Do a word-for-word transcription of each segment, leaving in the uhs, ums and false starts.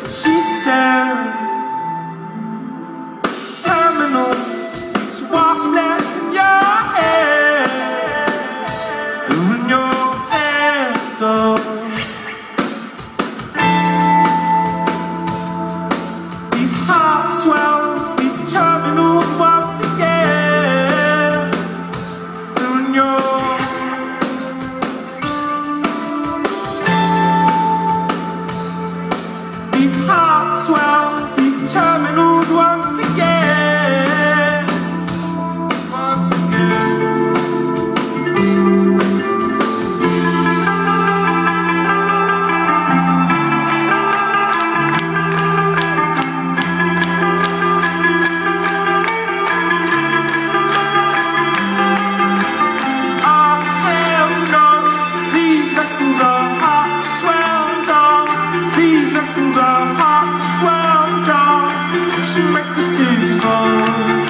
She said, terminal, so what's less in your head? Who in your head, though? These heart swells, these terminals once again. Who in your These heart swells, these terminals once again, once again. Oh hell no, these vessels are heart swells, oh, these vessels are heart swells, oh, to make the seas fall.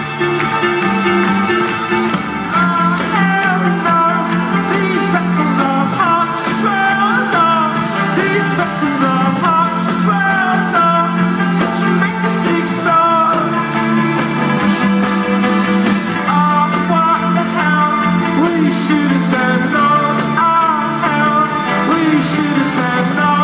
Oh hell no, these vessels are heart swells, oh, these vessels are heart swells, oh, to make the sea explode. Oh what the hell, we should have said no. Oh hell, we should have said no.